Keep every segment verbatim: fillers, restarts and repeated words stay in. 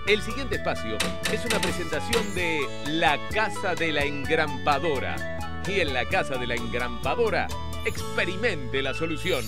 El siguiente espacio es una presentación de La Casa de la Engrampadora. Y en La Casa de la Engrampadora, experimente la solución.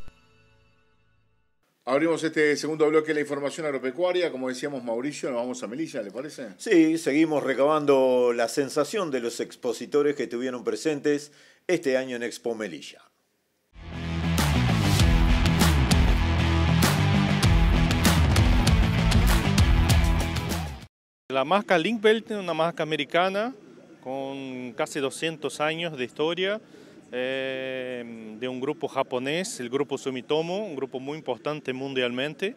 Abrimos este segundo bloque de la información agropecuaria. Como decíamos, Mauricio, nos vamos a Melilla, ¿le parece? Sí, seguimos recabando la sensación de los expositores que estuvieron presentes este año en Expo Melilla. La marca Link-Belt es una marca americana con casi doscientos años de historia, eh, de un grupo japonés, el grupo Sumitomo, un grupo muy importante mundialmente.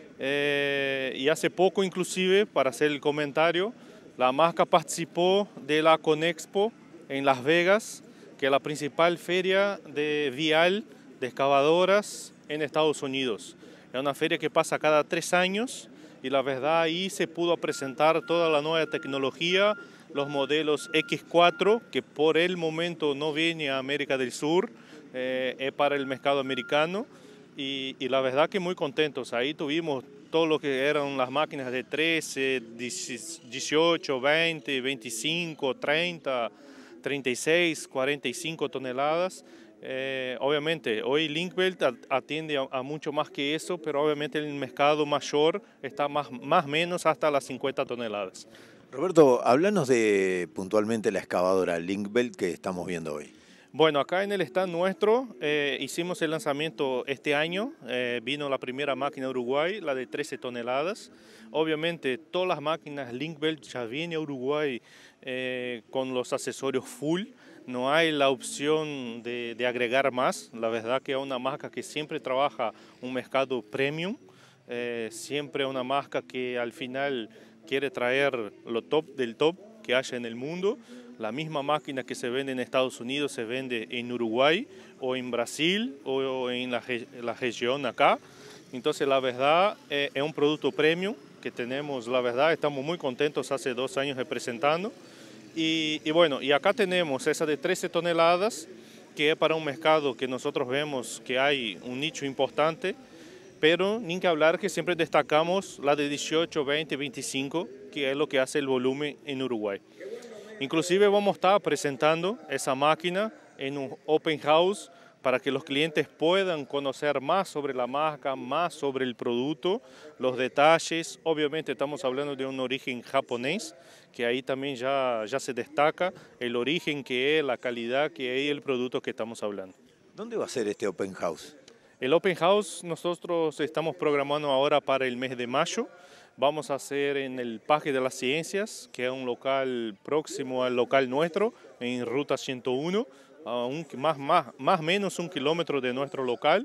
Eh, y hace poco, inclusive, para hacer el comentario, la marca participó de la Conexpo en Las Vegas, que es la principal feria de vial de excavadoras en Estados Unidos. Es una feria que pasa cada tres años. Y la verdad ahí se pudo presentar toda la nueva tecnología, los modelos equis cuatro, que por el momento no viene a América del Sur, eh, es para el mercado americano. Y, y la verdad que muy contentos. Ahí tuvimos todo lo que eran las máquinas de trece, dieciocho, veinte, veinticinco, treinta, treinta y seis, cuarenta y cinco toneladas. Eh, obviamente, hoy Link-Belt atiende a, a mucho más que eso, pero obviamente el mercado mayor está más más menos hasta las cincuenta toneladas. Roberto, háblanos de puntualmente la excavadora Link-Belt que estamos viendo hoy. Bueno, acá en el stand nuestro eh, hicimos el lanzamiento este año, eh, vino la primera máquina de Uruguay, la de trece toneladas. Obviamente todas las máquinas Link-Belt ya vienen a Uruguay eh, con los accesorios full. No hay la opción de, de agregar más. La verdad que es una marca que siempre trabaja un mercado premium, eh, siempre una marca que al final quiere traer lo top del top que haya en el mundo. La misma máquina que se vende en Estados Unidos se vende en Uruguay o en Brasil o en la, la región acá. Entonces la verdad eh, es un producto premium que tenemos, la verdad estamos muy contentos hace dos años representando. Y, y bueno, y acá tenemos esa de trece toneladas, que es para un mercado que nosotros vemos que hay un nicho importante, pero ni que hablar que siempre destacamos la de dieciocho, veinte, veinticinco, que es lo que hace el volumen en Uruguay. Inclusive vamos a estar presentando esa máquina en un open house para que los clientes puedan conocer más sobre la marca, más sobre el producto, los detalles. Obviamente estamos hablando de un origen japonés, que ahí también ya, ya se destaca el origen que es, la calidad que es el producto que estamos hablando. ¿Dónde va a ser este open house? El open house nosotros estamos programando ahora para el mes de mayo. Vamos a hacer en el Parque de las Ciencias, que es un local próximo al local nuestro, en Ruta ciento uno. A un, más, más, más o menos un kilómetro de nuestro local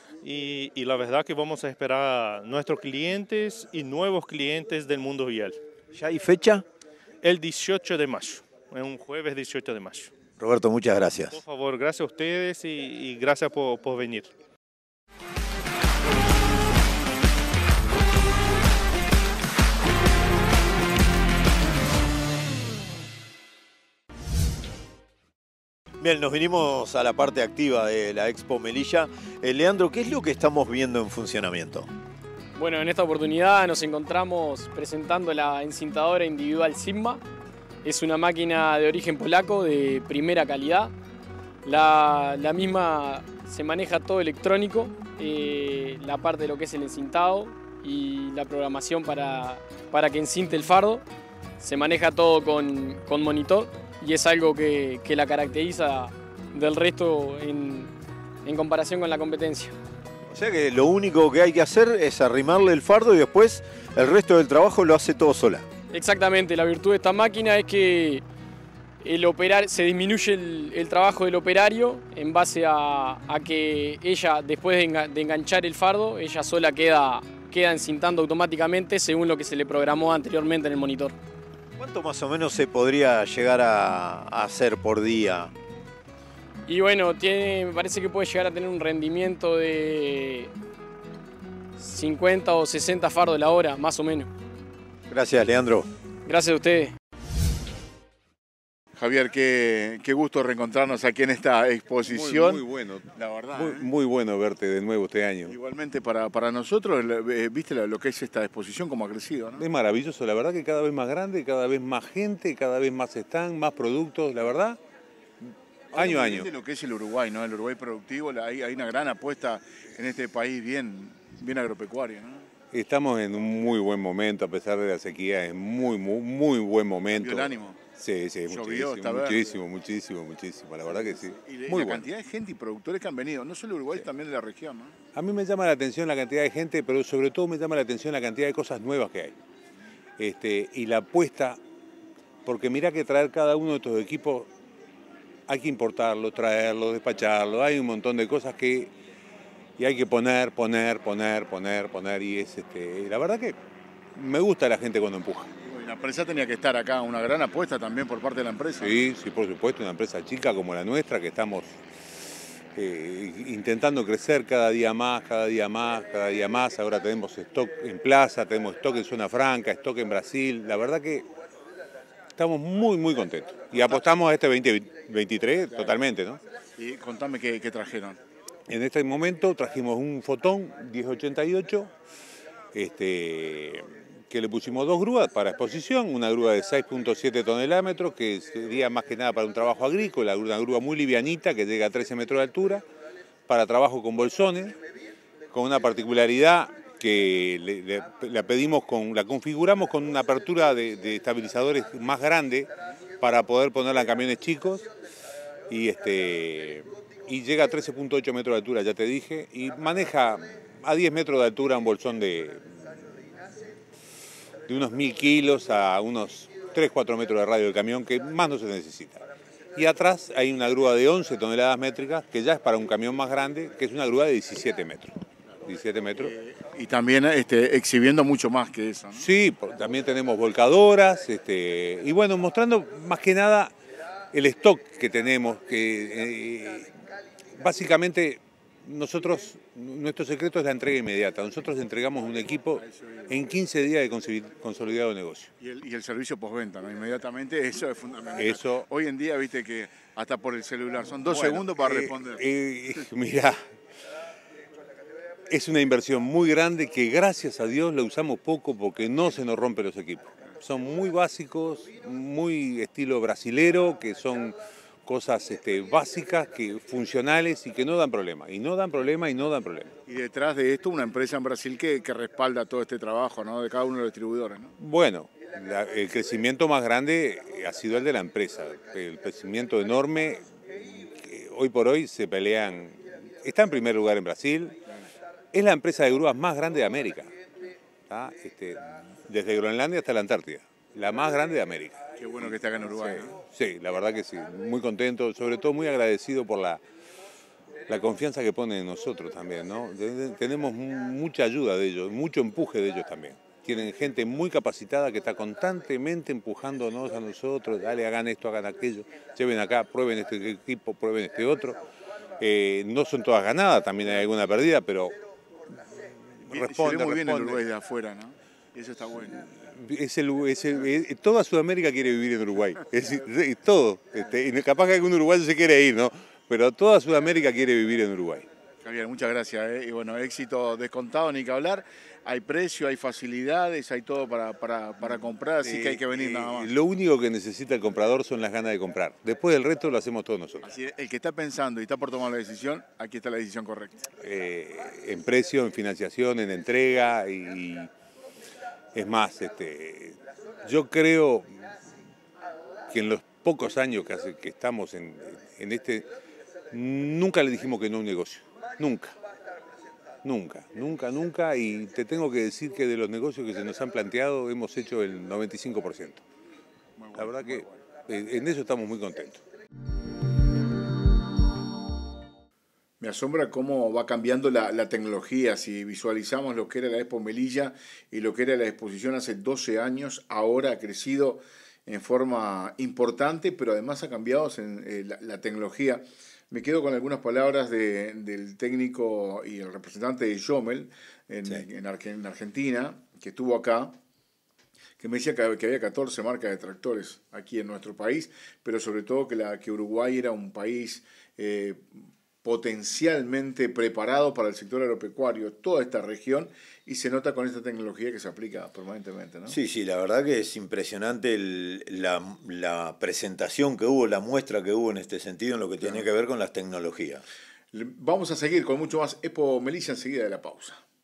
y, y la verdad que vamos a esperar a nuestros clientes y nuevos clientes del mundo vial. ¿Ya hay fecha? El dieciocho de mayo, es un jueves dieciocho de mayo. Roberto, muchas gracias. Por favor, gracias a ustedes y, y gracias por, por venir. Bien, nos vinimos a la parte activa de la Expo Melilla. Eh, Leandro, ¿qué es lo que estamos viendo en funcionamiento? Bueno, en esta oportunidad nos encontramos presentando la encintadora individual Sigma. Es una máquina de origen polaco de primera calidad. La, la misma se maneja todo electrónico, eh, la parte de lo que es el encintado y la programación para, para que encinte el fardo. Se maneja todo con, con monitor. Y es algo que, que la caracteriza del resto en, en comparación con la competencia. O sea que lo único que hay que hacer es arrimarle el fardo y después el resto del trabajo lo hace todo sola. Exactamente, la virtud de esta máquina es que el operar, se disminuye el, el trabajo del operario en base a, a que ella, después de, enga, de enganchar el fardo, ella sola queda, queda encintando automáticamente según lo que se le programó anteriormente en el monitor. ¿Cuánto más o menos se podría llegar a, a hacer por día? Y bueno, tiene, me parece que puede llegar a tener un rendimiento de cincuenta o sesenta fardos la hora, más o menos. Gracias, Leandro. Gracias a ustedes. Javier, qué, qué gusto reencontrarnos aquí en esta exposición. Muy, muy bueno. La verdad. Muy, ¿eh? muy bueno verte de nuevo este año. Igualmente para, para nosotros, eh, viste lo que es esta exposición, cómo ha crecido, ¿no? Es maravilloso, la verdad que cada vez más grande, cada vez más gente, cada vez más están, más productos, la verdad, año a año. De lo que es el Uruguay, ¿no? El Uruguay productivo, hay, hay una gran apuesta en este país bien, bien agropecuario, ¿no? Estamos en un muy buen momento, a pesar de la sequía, es muy, muy, muy buen momento. ¿Vio el ánimo? Sí, sí, Llovió, muchísimo, está muchísimo, muchísimo, muchísimo, la verdad que sí. Y, y muy la bueno. cantidad de gente y productores que han venido, no solo de Uruguay, sí. También de la región, ¿no? A mí me llama la atención la cantidad de gente, pero sobre todo me llama la atención la cantidad de cosas nuevas que hay. Este, y la apuesta, porque mirá que traer cada uno de estos equipos, hay que importarlo, traerlo, despacharlo, hay un montón de cosas que... Y hay que poner, poner, poner, poner, poner, y es este... La verdad que me gusta la gente cuando empuja. La empresa tenía que estar acá, una gran apuesta también por parte de la empresa. Sí, sí, por supuesto, una empresa chica como la nuestra, que estamos eh, intentando crecer cada día más, cada día más, cada día más. Ahora tenemos stock en plaza, tenemos stock en zona franca, stock en Brasil. La verdad que estamos muy, muy contentos. Y apostamos a este veinte veintitrés totalmente, ¿no? Y contame qué, qué trajeron. En este momento trajimos un Fotón diez ochenta y ocho, este... que le pusimos dos grúas para exposición, una grúa de seis punto siete tonelómetros, que sería más que nada para un trabajo agrícola, una grúa muy livianita que llega a trece metros de altura, para trabajo con bolsones, con una particularidad que le, le, la pedimos con, la configuramos con una apertura de, de estabilizadores más grande para poder ponerla en camiones chicos, y, este, y llega a trece punto ocho metros de altura, ya te dije, y maneja a diez metros de altura un bolsón de... de unos mil kilos a unos tres cuatro metros de radio del camión, que más no se necesita. Y atrás hay una grúa de once toneladas métricas, que ya es para un camión más grande, que es una grúa de diecisiete metros. diecisiete metros. Eh, y también este, exhibiendo mucho más que eso, ¿no? Sí, también tenemos volcadoras, este, y bueno, mostrando más que nada el stock que tenemos, que eh, básicamente... Nosotros, nuestro secreto es la entrega inmediata. Nosotros entregamos un equipo en quince días de consolidado negocio. Y el, y el servicio postventa, ¿no? Inmediatamente, eso es fundamental. Eso, hoy en día, viste que hasta por el celular, son dos bueno, segundos para eh, responder. Eh, mirá, es una inversión muy grande que gracias a Dios la usamos poco porque no se nos rompen los equipos. Son muy básicos, muy estilo brasilero, que son... cosas este, básicas, que, funcionales y que no dan problema. Y no dan problema y no dan problema. Y detrás de esto una empresa en Brasil que, que respalda todo este trabajo, ¿no? De cada uno de los distribuidores, ¿no? Bueno, la, el crecimiento más grande ha sido el de la empresa. El crecimiento enorme, que hoy por hoy se pelean... Está en primer lugar en Brasil. Es la empresa de grúas más grande de América. Este, desde Groenlandia hasta la Antártida. La más grande de América. Qué bueno que esté acá en Uruguay, sí, ¿no? Sí, la verdad que sí, muy contento, sobre todo muy agradecido por la, la confianza que ponen en nosotros también, ¿no? Tenemos mucha ayuda de ellos, mucho empuje de ellos también. Tienen gente muy capacitada que está constantemente empujándonos a nosotros, dale, hagan esto, hagan aquello, lleven acá, prueben este equipo, prueben este otro. Eh, no son todas ganadas, también hay alguna perdida, pero responde, se ve muy bien responde. El Uruguay de afuera, ¿no? Y eso está bueno. Es el, es el, es, toda Sudamérica quiere vivir en Uruguay, es, es todo. Este, y capaz que algún uruguayo se quiere ir, ¿no? Pero toda Sudamérica quiere vivir en Uruguay. Javier, muchas gracias. ¿eh? Y bueno, éxito descontado, ni que hablar. Hay precio, hay facilidades, hay todo para, para, para comprar, así eh, que hay que venir eh, nada más. Lo único que necesita el comprador son las ganas de comprar. Después del resto lo hacemos todos nosotros. Así es, el que está pensando y está por tomar la decisión, aquí está la decisión correcta. Eh, en precio, en financiación, en entrega y... Es más, este, yo creo que en los pocos años que, hace, que estamos en, en este, nunca le dijimos que no a un negocio, nunca, nunca, nunca, nunca, y te tengo que decir que de los negocios que se nos han planteado hemos hecho el noventa y cinco por ciento. Bueno, la verdad que bueno. En eso estamos muy contentos. Me asombra cómo va cambiando la, la tecnología. Si visualizamos lo que era la Expo Melilla y lo que era la exposición hace doce años, ahora ha crecido en forma importante, pero además ha cambiado en, eh, la, la tecnología. Me quedo con algunas palabras de, del técnico y el representante de Jomel en, sí. en, en Argentina, que estuvo acá, que me decía que, que había catorce marcas de tractores aquí en nuestro país, pero sobre todo que, la, que Uruguay era un país eh, potencialmente preparado para el sector agropecuario, toda esta región, y se nota con esta tecnología que se aplica permanentemente, ¿no? Sí, sí, la verdad que es impresionante el, la, la presentación que hubo, la muestra que hubo en este sentido en lo que tiene que ver con las tecnologías. Vamos a seguir con mucho más Expo Melilla enseguida de la pausa.